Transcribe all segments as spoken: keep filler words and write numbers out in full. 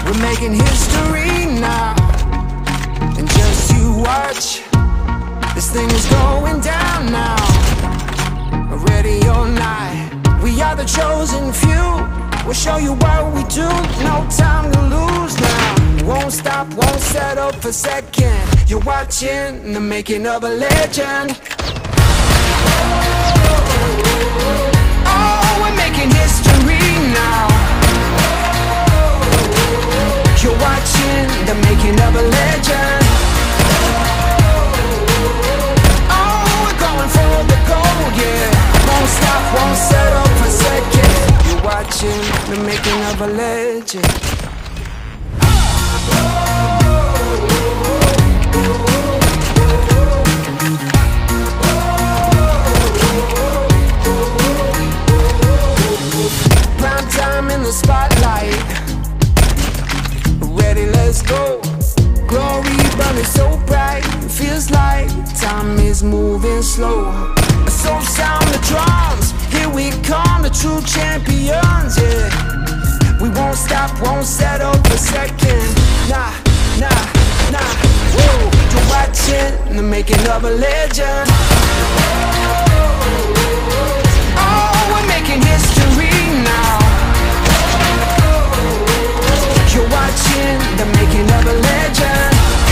We're making history now, and just you watch. This thing is going down now. Ready or not, we are the chosen few. We'll show you what we do, no time to lose now. Won't stop, won't settle for second. You're watching the making of a legend. Oh, we're making history now. You're watching the making of a legend. Oh, we're going for the gold, yeah. Won't stop, won't settle for second. You're watching the making of a legend. Prime time in the spotlight. Ready, let's go. Glory burning so bright. Feels like time is moving slow. So sound the drums. Here we come, the true champions, yeah. We won't stop, won't settle for second. Nah, nah, nah. Woo. You're watching the making of a legend. Oh, we're making history now. You're watching the making of a legend.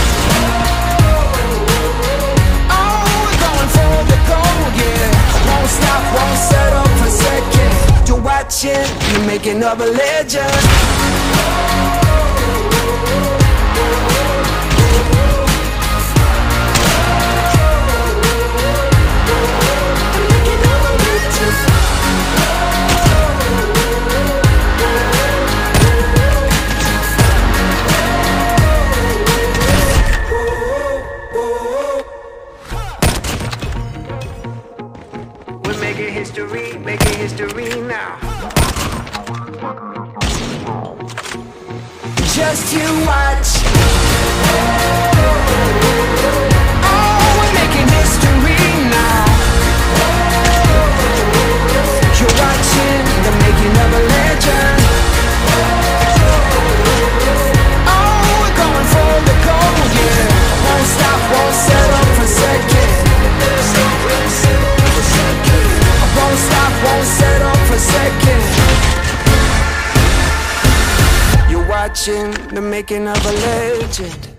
Oh, we're going for the gold, yeah. Won't stop, won't settle for second. You're watching the making of a legend. Making history, making history now. Just you watch. Oh, we're making history now. You're watching the making of a legend. Oh, we're going for the gold, yeah. Won't stop, won't settle for second. Won't stop, won't settle for second. You're watching the making of a legend.